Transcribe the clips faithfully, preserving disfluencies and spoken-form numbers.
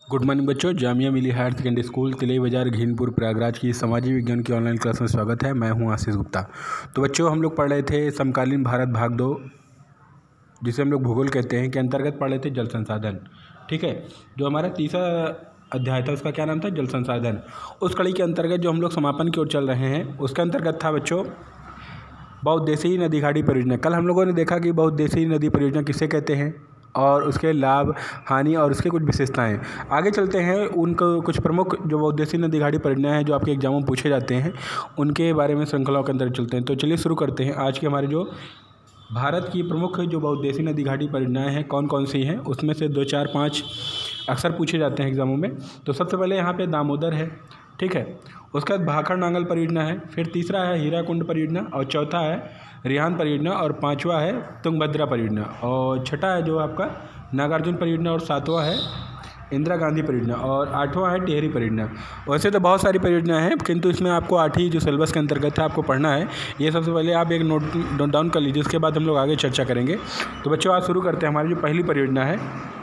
Good morning बच्चों, Jamia Milli higher secondary school Tilai Bazar Ghinpur Prayagraj की सामाजिक विज्ञान की ऑनलाइन क्लास में स्वागत है। मैं हूं आशीष गुप्ता। तो बच्चों, हम लोग पढ़ रहे थे समकालीन भारत भाग दो, जिसे हम लोग भूगोल कहते हैं, के अंतर्गत पढ़ रहे थे जल संसाधन। ठीक है, जो हमारा तीसरा अध्याय था उसका क्या नाम था? जल संसाधन। उस कड़ी के अंतर्गत जो हम लोग समापन की ओर चल रहे हैं उसके अंतर्गत था बच्चों बहुउद्देशीय नदी घाटी परियोजना। कल हम लोगों ने देखा कि बहुउद्देशीय नदी परियोजना किसे कहते हैं और उसके लाभ, हानि और उसके कुछ विशेषताएं। आगे चलते हैं, उनको कुछ प्रमुख जो बहुउद्देशीय नदी घाटी परियोजना है जो आपके एग्जामों में पूछे जाते हैं उनके बारे में श्रृंखलाओं के अंदर चलते हैं। तो चलिए शुरू करते हैं। आज के हमारे जो भारत की प्रमुख जो बहुउद्देशीय नदी घाटी परियोजनाएँ हैं कौन कौन सी हैं, उसमें से दो चार पाँच अक्सर पूछे जाते हैं एग्जामों में। तो सबसे पहले यहाँ पे दामोदर है, ठीक है। उसका बाद भाखड़ नांगल परियोजना है, फिर तीसरा है हीराकुंड परियोजना, और चौथा है रिहान परियोजना, और पांचवा है तुंगभद्रा परियोजना, और छठा है जो आपका नागार्जुन परियोजना, और सातवां है इंदिरा गांधी परियोजना, और आठवां है टिहरी परियोजना। वैसे तो बहुत सारी परियोजना हैं, किंतु इसमें आपको आठ ही जो सिलेबस के अंतर्गत है आपको पढ़ना है। ये सबसे पहले आप एक नोट नोट डाउन कर लीजिए, उसके बाद हम लोग आगे चर्चा करेंगे। तो बच्चों, आज शुरू करते हैं। हमारी जो पहली परियोजना है,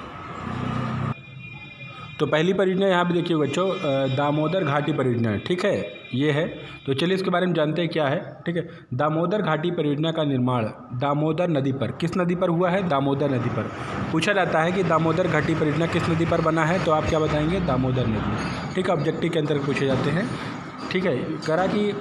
तो पहली परियोजना यहाँ पे देखिए बच्चों, दामोदर घाटी परियोजना है, ठीक है, ये है। तो चलिए इसके बारे में जानते हैं क्या है। ठीक है, दामोदर घाटी परियोजना का निर्माण दामोदर नदी पर, किस नदी पर हुआ है? दामोदर नदी पर। पूछा जाता है कि दामोदर घाटी परियोजना किस नदी पर बना है, तो आप क्या बताएंगे? दामोदर नदी। ठीक है, ऑब्जेक्टिव के अंतर्गत पूछे जाते हैं। ठीक है, करा कि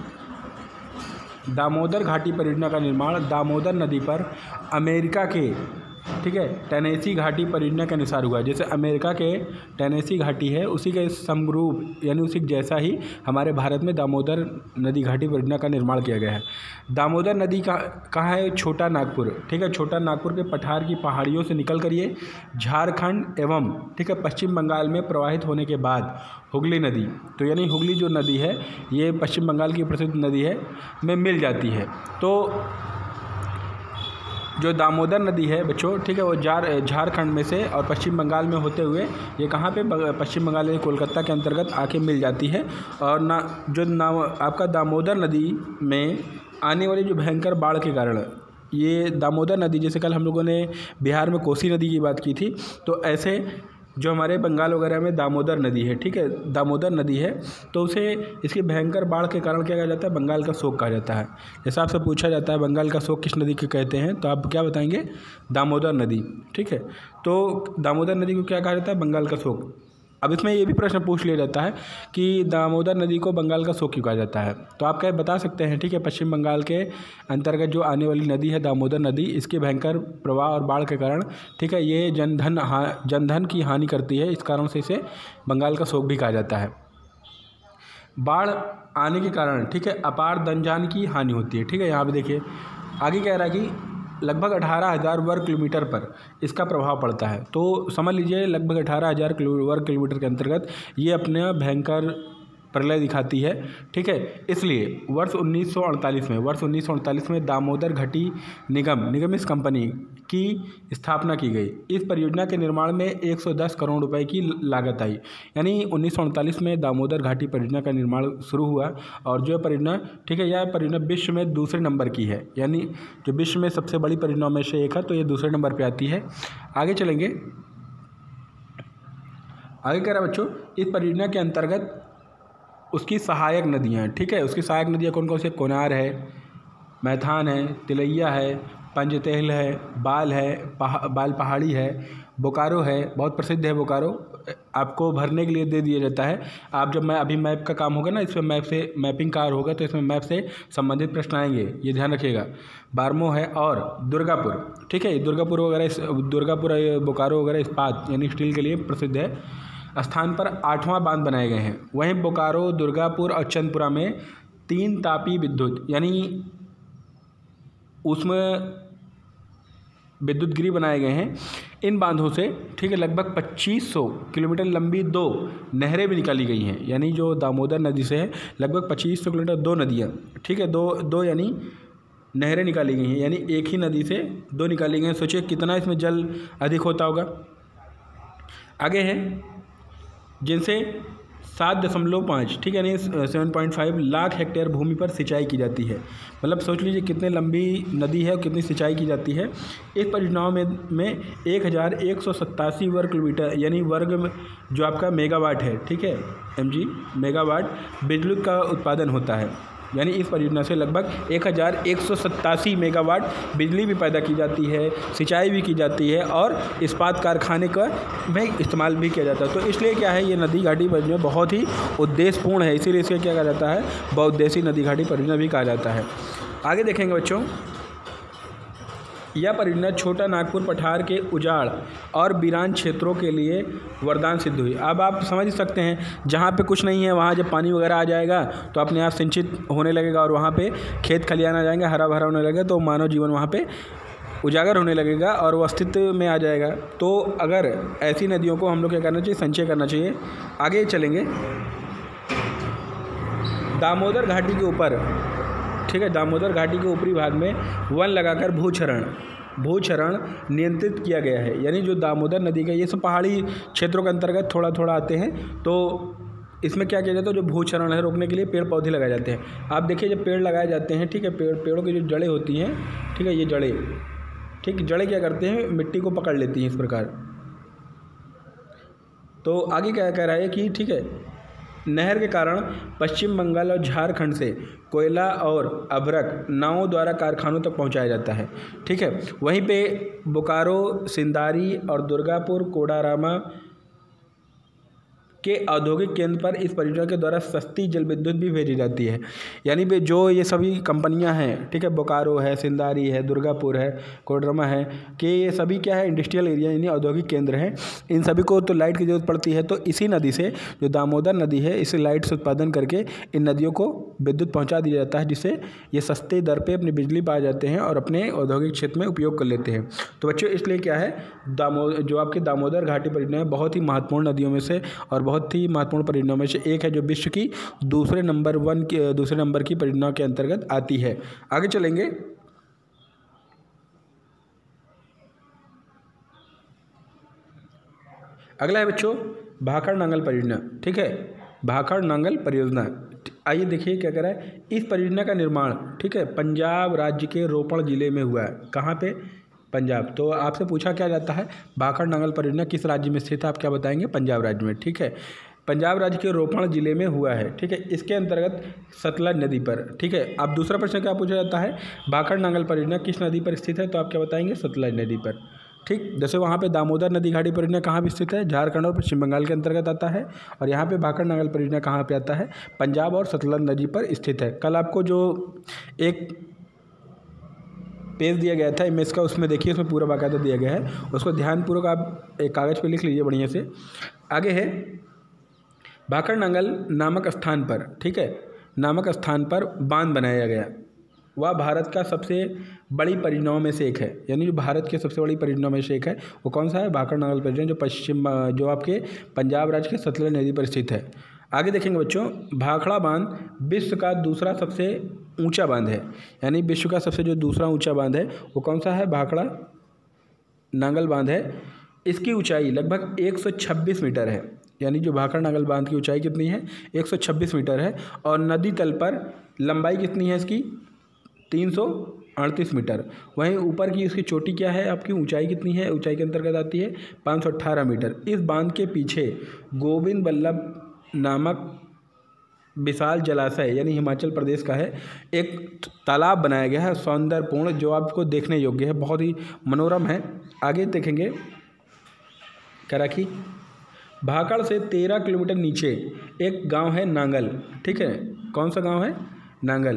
दामोदर घाटी परियोजना का निर्माण दामोदर नदी पर अमेरिका के, ठीक है, टेनेसी घाटी परियोजना के अनुसार हुआ। जैसे अमेरिका के टेनेसी घाटी है उसी के समरूप यानी उसी जैसा ही हमारे भारत में दामोदर नदी घाटी परियोजना का निर्माण किया गया है। दामोदर नदी का कहाँ है? छोटा नागपुर, ठीक है। छोटा नागपुर के पठार की पहाड़ियों से निकल कर ये झारखंड एवं, ठीक है, पश्चिम बंगाल में प्रवाहित होने के बाद हुगली नदी, तो यानी हुगली जो नदी है ये पश्चिम बंगाल की प्रसिद्ध नदी है, में मिल जाती है। तो जो दामोदर नदी है बच्चों, ठीक है, वो जार झारखंड में से और पश्चिम बंगाल में होते हुए ये कहाँ पे? पश्चिम बंगाल यानी कोलकाता के अंतर्गत आके मिल जाती है। और ना जो ना आपका दामोदर नदी में आने वाली जो भयंकर बाढ़ के कारण ये दामोदर नदी, जैसे कल हम लोगों ने बिहार में कोसी नदी की बात की थी, तो ऐसे जो हमारे बंगाल वगैरह में दामोदर नदी है, ठीक है, दामोदर नदी है, तो उसे इसकी भयंकर बाढ़ के कारण क्या कहा जाता है? बंगाल का शोक कहा जाता है। जैसा आपसे पूछा जाता है बंगाल का शोक किस नदी को कहते हैं, तो आप क्या बताएंगे? दामोदर नदी, ठीक है। तो दामोदर नदी को क्या कहा जाता है? बंगाल का शोक। अब इसमें ये भी प्रश्न पूछ लिया जाता है कि दामोदर नदी को बंगाल का शोक क्यों कहा जाता है, तो आप क्या बता सकते हैं? ठीक है, पश्चिम बंगाल के अंतर्गत जो आने वाली नदी है दामोदर नदी, इसके भयंकर प्रवाह और बाढ़ के कारण, ठीक है, ये जनधन हा जनधन की हानि करती है, इस कारण से इसे बंगाल का शोक भी कहा जाता है। बाढ़ आने के कारण, ठीक है, अपार धनजान की हानि होती है। ठीक है, यहाँ पर देखिए आगे कह रहा है कि लगभग अठारह हज़ार वर्ग किलोमीटर पर इसका प्रभाव पड़ता है। तो समझ लीजिए लगभग अठारह हज़ार वर्ग किलोमीटर के अंतर्गत ये अपना भयंकर प्रलय दिखाती है। ठीक है, इसलिए वर्ष उन्नीस सौ अड़तालीस में वर्ष उन्नीस सौ अड़तालीस में दामोदर घाटी निगम निगम इस कंपनी की स्थापना की गई। इस परियोजना के निर्माण में एक सौ दस करोड़ रुपए की लागत आई। यानी उन्नीस सौ अड़तालीस में दामोदर घाटी परियोजना का निर्माण शुरू हुआ, और जो परियोजना, ठीक है, यह परियोजना विश्व में दूसरे नंबर की है, यानी जो विश्व में सबसे बड़ी परियोजनाओं में से एक है, तो ये दूसरे नंबर पर आती है। आगे चलेंगे, आगे कह रहा बच्चों, इस परियोजना के अंतर्गत उसकी सहायक नदियाँ, ठीक है, उसकी सहायक नदियाँ कौन कौन से? कोनार है, मैथान है, तिलैया है, पंजतेल है, बाल है, पहा बाल पहाड़ी है, बोकारो है, बहुत प्रसिद्ध है बोकारो, आपको भरने के लिए दे दिया जाता है। आप जब मैं अभी मैप का काम होगा ना, इसमें मैप से मैपिंग कार्य होगा, तो इसमें मैप से संबंधित प्रश्न आएंगे, ये ध्यान रखिएगा। बारमो है, और दुर्गापुर, ठीक है, दुर्गापुर वगैरह, दुर्गापुर बोकारो वगैरह इस्पात यानी स्टील के लिए प्रसिद्ध है। स्थान पर आठवां बांध बनाए गए हैं। वहीं बोकारो, दुर्गापुर और चंदपुरा में तीन तापी विद्युत यानी उसमें विद्युत गृह बनाए गए हैं। इन बांधों से, ठीक है, लगभग पच्चीस सौ किलोमीटर लंबी दो नहरें भी निकाली गई हैं। यानी जो दामोदर नदी से है लगभग पच्चीस सौ किलोमीटर दो नदियाँ, ठीक है, दो दो यानी नहरें निकाली गई हैं, यानी एक ही नदी से दो निकाली गई हैं। सोचिए कितना इसमें जल अधिक होता होगा। आगे है जिनसे सात दशमलव पाँच, ठीक है, यानी seven point five lakh hectare भूमि पर सिंचाई की जाती है। मतलब सोच लीजिए कितने लंबी नदी है और कितनी सिंचाई की जाती है। इस परियोजनाओं में में एक हज़ार एक सौ सत्तासी वर्ग किलोमीटर यानी वर्ग में जो आपका मेगावाट है, ठीक है, एम जी मेगावाट बिजली का उत्पादन होता है। यानी इस परियोजना से लगभग एक हज़ार एक सौ सत्तासी मेगावाट बिजली भी पैदा की जाती है, सिंचाई भी की जाती है और इस्पात कारखाने का में इस्तेमाल भी किया जाता है। तो इसलिए क्या है, ये नदी घाटी परियोजना बहुत ही उद्देश्यपूर्ण है, इसीलिए इसे क्या कहा जाता है, बहुउद्देशीय नदी घाटी परियोजना भी कहा जाता है। आगे देखेंगे बच्चों, यह परियोजना छोटा नागपुर पठार के उजाड़ और वीरान क्षेत्रों के लिए वरदान सिद्ध हुई। अब आप समझ सकते हैं, जहाँ पे कुछ नहीं है वहाँ जब पानी वगैरह आ जाएगा तो अपने आप सिंचित होने लगेगा और वहाँ पे खेत खलियान आ जाएंगे, हरा भरा होने लगेगा, तो मानव जीवन वहाँ पे उजागर होने लगेगा और वो अस्तित्व में आ जाएगा। तो अगर ऐसी नदियों को हम लोग क्या करना चाहिए, संचय करना चाहिए। आगे चलेंगे, दामोदर घाटी के ऊपर, ठीक है, दामोदर घाटी के ऊपरी भाग में वन लगाकर भूक्षरण भूक्षरण नियंत्रित किया गया है। यानी जो दामोदर नदी का, ये सब पहाड़ी क्षेत्रों के अंतर्गत थोड़ा थोड़ा आते हैं, तो इसमें क्या किया जाता है, जो भूक्षरण है रोकने के लिए पेड़ पौधे लगाए जाते हैं। आप देखिए जब पेड़ लगाए जाते हैं, ठीक है, पेड़ पेड़ों की जो जड़ें होती हैं, ठीक है, ये जड़ें, ठीक, जड़ें क्या करते हैं, मिट्टी को पकड़ लेती हैं इस प्रकार। तो आगे क्या कह रहा है कि ठीक है, नहर के कारण पश्चिम बंगाल और झारखंड से कोयला और अभ्रक नावों द्वारा कारखानों तक पहुंचाया जाता है, ठीक है। वहीं पे बोकारो, सिंदारी और दुर्गापुर, कोडारामा के औद्योगिक केंद्र पर इस परियोजना के द्वारा सस्ती जल विद्युत भी भेजी जाती है। यानी भी जो ये सभी कंपनियां हैं, ठीक है, बोकारो है, सिंदारी है, दुर्गापुर है, कोडरमा है, कि ये सभी क्या है, इंडस्ट्रियल एरिया यानी औद्योगिक केंद्र हैं। इन सभी को तो लाइट की ज़रूरत पड़ती है, तो इसी नदी से, जो दामोदर नदी है, इसे लाइट से उत्पादन करके इन नदियों को विद्युत पहुँचा दिया जाता है, जिससे ये सस्ते दर पर अपनी बिजली पा जाते हैं और अपने औद्योगिक क्षेत्र में उपयोग कर लेते हैं। तो बच्चों इसलिए क्या है, दामो जो आपकी दामोदर घाटी परियोजना है बहुत ही महत्वपूर्ण नदियों में से और बहुत ही महत्वपूर्ण परियोजनाओं में से एक है, जो विश्व की दूसरे नंबर वन के दूसरे नंबर की परियोजना के अंतर्गत आती है। आगे चलेंगे, अगला है बच्चों भाखड़ नांगल परियोजना, ठीक है, भाखड़ नांगल परियोजना। आइए देखिए क्या कर रहा है, इस परियोजना का निर्माण, ठीक है, पंजाब राज्य के रोपड़ जिले में हुआ है। कहाँ पे, पंजाब। तो आपसे पूछा क्या जाता है, भाखड़ नांगल परियोजना किस राज्य में स्थित है, आप क्या बताएंगे, पंजाब राज्य में, ठीक है, पंजाब राज्य के रोपड़ जिले में हुआ है, ठीक है, इसके अंतर्गत सतलज नदी पर, ठीक है। अब दूसरा प्रश्न क्या पूछा जाता है, भाखड़ नांगल परियोजना किस नदी पर स्थित है, तो आप क्या बताएंगे, सतलज नदी पर, ठीक। जैसे वहाँ पे दामोदर नदी घाटी परियोजना कहाँ भी स्थित है, झारखंड और पश्चिम बंगाल के अंतर्गत आता है, और यहाँ पे भाखड़ नांगल परियोजना कहाँ पे आता है, पंजाब और सतलज नदी पर स्थित है। कल आपको जो एक पेज दिया गया था इमेज का, उसमें देखिए उसमें पूरा बाकायदा दिया गया है, उसको ध्यानपूर्वक आप एक कागज़ पे लिख लीजिए बढ़िया से। आगे है, भाखड़ नांगल नामक स्थान पर, ठीक है, नामक स्थान पर बांध बनाया गया, वह भारत का सबसे बड़ी परियोजनाओं में से एक है। यानी जो भारत की सबसे बड़ी परियोजनाओं में से एक है, वो कौन सा है, भाखड़ नांगल परियोजना, जो पश्चिम जो आपके पंजाब राज्य के सतलज नदी पर स्थित है। आगे देखेंगे बच्चों, भाखड़ा बांध विश्व का दूसरा सबसे ऊंचा बांध है। यानी विश्व का सबसे जो दूसरा ऊंचा बांध है वो कौन सा है, भाखड़ा नांगल बांध है। इसकी ऊंचाई लगभग एक सौ छब्बीस मीटर है। यानी जो भाखड़ नांगल बांध की ऊंचाई कितनी है, एक सौ छब्बीस मीटर है, और नदी तल पर लंबाई कितनी है इसकी, तीन सौ अड़तीस मीटर। वहीं ऊपर की इसकी चोटी क्या है, आपकी ऊंचाई कितनी है, ऊंचाई के अंतर्गत आती है पाँच सौ अट्ठारह मीटर। इस बांध के पीछे गोविंद बल्लभ नामक विशाल जलाशय, यानी हिमाचल प्रदेश का है, एक तालाब बनाया गया है सौंदर्यपूर्ण, जो आपको देखने योग्य है, बहुत ही मनोरम है। आगे देखेंगे, क्या रखी, भाखड़ से तेरह किलोमीटर नीचे एक गांव है नांगल, ठीक है, कौन सा गांव है, नांगल।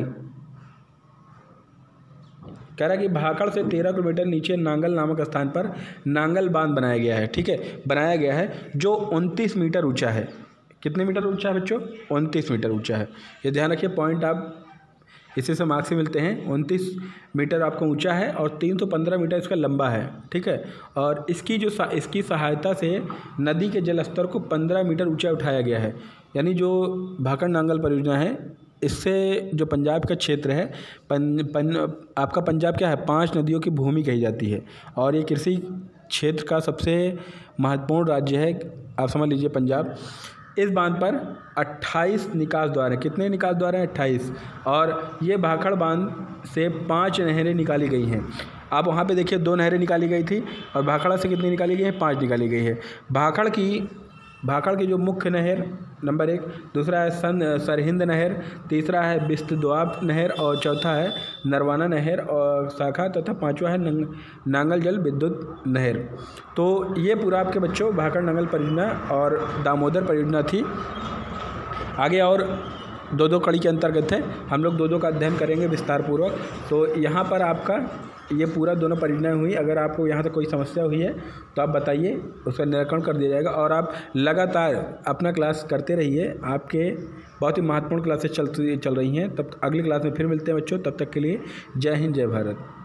कह रहा है कि भाखड़ से तेरह किलोमीटर नीचे नांगल नामक स्थान पर नांगल बांध बनाया गया है, ठीक है, बनाया गया है, जो उनतीस मीटर ऊंचा है। कितने मीटर ऊंचा है बच्चों, उनतीस मीटर ऊंचा है। ये ध्यान रखिए, पॉइंट आप इसी से मार्क्स से मिलते हैं। उनतीस मीटर आपको ऊंचा है और तीन सौ पंद्रह मीटर इसका लंबा है, ठीक है। और इसकी जो इसकी सहायता से नदी के जल स्तर को पंद्रह मीटर ऊंचा उठाया गया है। यानी जो भाखड़ नांगल परियोजना है, इससे जो पंजाब का क्षेत्र है, पन, पन, आपका पंजाब क्या है, पांच नदियों की भूमि कही जाती है, और ये कृषि क्षेत्र का सबसे महत्वपूर्ण राज्य है, आप समझ लीजिए पंजाब। इस बांध पर अट्ठाईस निकास द्वार हैं। कितने निकास द्वार हैं? अट्ठाईस। और ये भाखड़ बांध से पांच नहरें निकाली गई हैं। आप वहाँ पे देखिए दो नहरें निकाली गई थी और भाखड़ा से कितनी निकाली गई है? पाँच निकाली गई है। भाखड़ की भाखड़ की जो मुख्य नहर नंबर एक, दूसरा है सन सरहिंद नहर, तीसरा है बिस्त दोआब नहर और चौथा है नरवाना नहर और शाखा तथा पांचवा है नंग, नांगल जल विद्युत नहर। तो ये पूरा आपके बच्चों भाखड़ नांगल परियोजना और दामोदर परियोजना थी। आगे और दो दो कड़ी के अंतर्गत है, हम लोग दो दो का अध्ययन करेंगे विस्तार पूर्वक। तो यहाँ पर आपका ये पूरा दोनों परियोजनाएं हुई। अगर आपको यहाँ तक कोई समस्या हुई है तो आप बताइए, उसका निराकरण कर दिया जाएगा। और आप लगातार अपना क्लास करते रहिए, आपके बहुत ही महत्वपूर्ण क्लासेस चलती चल रही हैं। तब अगली क्लास में फिर मिलते हैं बच्चों, तब तक के लिए जय हिंद जय भारत।